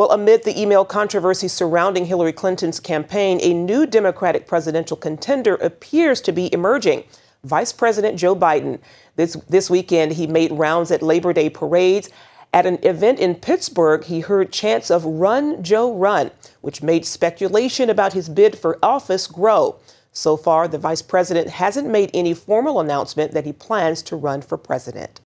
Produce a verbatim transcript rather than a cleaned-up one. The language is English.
Well, amid the email controversy surrounding Hillary Clinton's campaign, a new Democratic presidential contender appears to be emerging. Vice President Joe Biden. This, this weekend, he made rounds at Labor Day parades. At an event in Pittsburgh, he heard chants of "Run, Joe, run," which made speculation about his bid for office grow. So far, the vice president hasn't made any formal announcement that he plans to run for president.